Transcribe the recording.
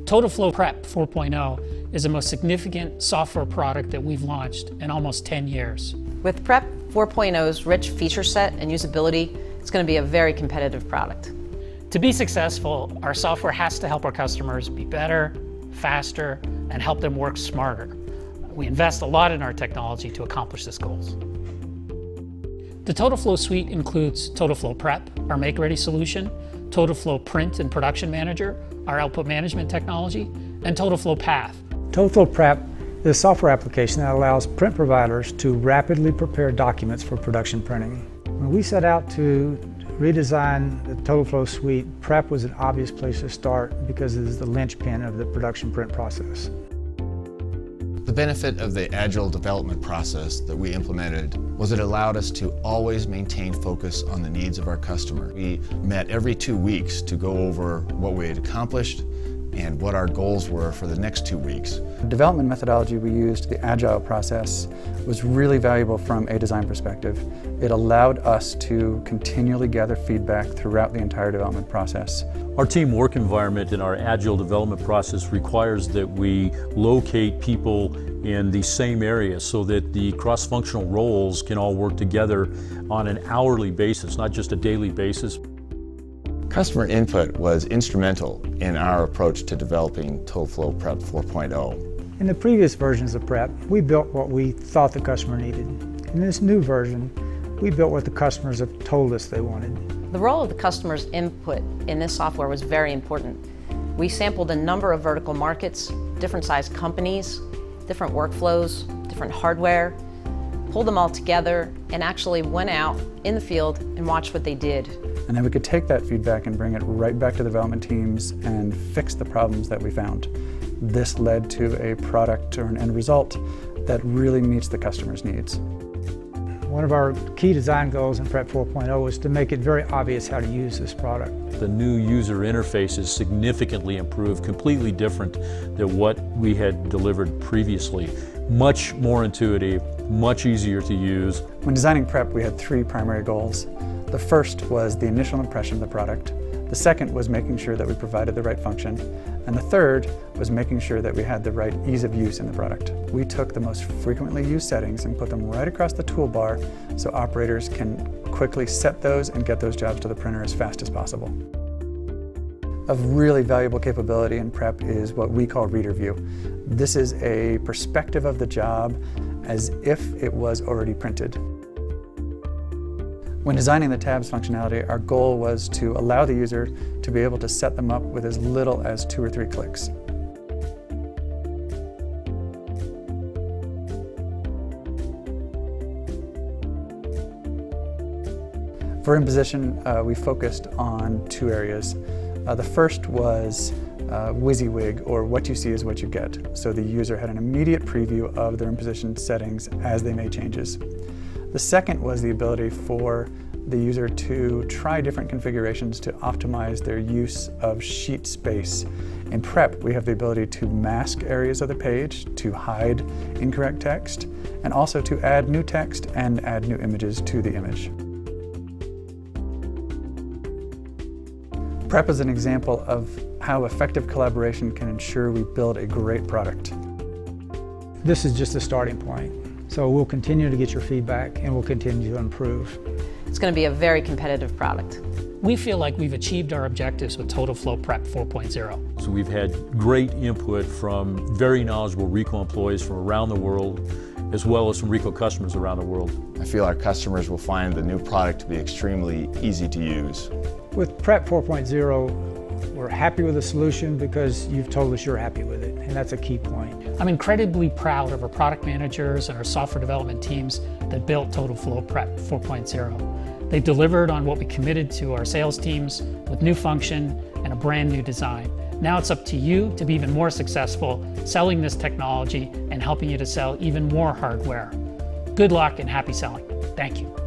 TotalFlow Prep 4.0 is the most significant software product that we've launched in almost 10 years. With Prep 4.0's rich feature set and usability, it's going to be a very competitive product. To be successful, our software has to help our customers be better, faster, and help them work smarter. We invest a lot in our technology to accomplish this goal. The TotalFlow suite includes TotalFlow Prep, our make-ready solution, TotalFlow Print and Production Manager, our output management technology, and TotalFlow Path. TotalFlow Prep is a software application that allows print providers to rapidly prepare documents for production printing. When we set out to redesign the TotalFlow suite, Prep was an obvious place to start because it is the linchpin of the production print process. The benefit of the Agile development process that we implemented was it allowed us to always maintain focus on the needs of our customer. We met every 2 weeks to go over what we had accomplished and what our goals were for the next 2 weeks. The development methodology we used, the Agile process, was really valuable from a design perspective. It allowed us to continually gather feedback throughout the entire development process. Our team work environment in our Agile development process requires that we locate people in the same area so that the cross-functional roles can all work together on an hourly basis, not just a daily basis. Customer input was instrumental in our approach to developing TotalFlow Prep 4.0. In the previous versions of Prep, we built what we thought the customer needed. In this new version, we built what the customers have told us they wanted. The role of the customer's input in this software was very important. We sampled a number of vertical markets, different sized companies, different workflows, different hardware, pulled them all together, and actually went out in the field and watched what they did. And then we could take that feedback and bring it right back to the development teams and fix the problems that we found. This led to a product or an end result that really meets the customer's needs. One of our key design goals in Prep 4.0 was to make it very obvious how to use this product. The new user interface is significantly improved, completely different than what we had delivered previously. Much more intuitive, much easier to use. When designing Prep, we had 3 primary goals. The first was the initial impression of the product. The second was making sure that we provided the right function. And the third was making sure that we had the right ease of use in the product. We took the most frequently used settings and put them right across the toolbar so operators can quickly set those and get those jobs to the printer as fast as possible. A really valuable capability in Prep is what we call reader view. This is a perspective of the job as if it was already printed. When designing the tabs functionality, our goal was to allow the user to be able to set them up with as little as 2 or 3 clicks. For imposition, we focused on 2 areas. The first was WYSIWYG, or what you see is what you get. So the user had an immediate preview of their imposition settings as they made changes. The second was the ability for the user to try different configurations to optimize their use of sheet space. In Prep, we have the ability to mask areas of the page, to hide incorrect text, and also to add new text and add new images to the image. Prep is an example of how effective collaboration can ensure we build a great product. This is just a starting point. So we'll continue to get your feedback and we'll continue to improve. It's going to be a very competitive product. We feel like we've achieved our objectives with TotalFlow Prep 4.0. So we've had great input from very knowledgeable Ricoh employees from around the world, as well as from Ricoh customers around the world. I feel our customers will find the new product to be extremely easy to use. With Prep 4.0, we're happy with the solution because you've told us you're happy with it, and that's a key point. I'm incredibly proud of our product managers and our software development teams that built TotalFlow Prep 4.0. They delivered on what we committed to our sales teams with new function and a brand new design. Now it's up to you to be even more successful selling this technology and helping you to sell even more hardware. Good luck and happy selling. Thank you.